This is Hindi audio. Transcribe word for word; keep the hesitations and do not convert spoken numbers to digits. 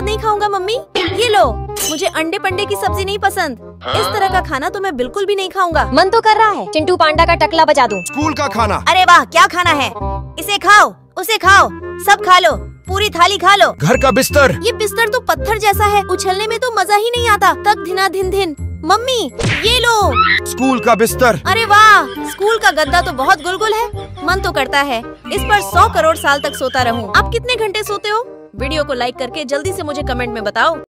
नहीं खाऊंगा मम्मी। ये लो, मुझे अंडे पंडे की सब्जी नहीं पसंद। इस तरह का खाना तो मैं बिल्कुल भी नहीं खाऊंगा। मन तो कर रहा है चिंटू पांडा का टकला बजा दूं। स्कूल का खाना। अरे वाह, क्या खाना है? इसे खाओ, उसे खाओ, सब खा लो, पूरी थाली खा लो। घर का बिस्तर। ये बिस्तर तो पत्थर जैसा है, उछलने में तो मजा ही नहीं आता। तक धिना धिन धिन। मम्मी ये लो। स्कूल का बिस्तर। अरे वाह, स्कूल का गद्दा तो बहुत गुलगुल है। मन तो करता है इस पर सौ करोड़ साल तक सोता रहूं। आप कितने घंटे सोते हो? वीडियो को लाइक करके जल्दी से मुझे कमेंट में बताओ।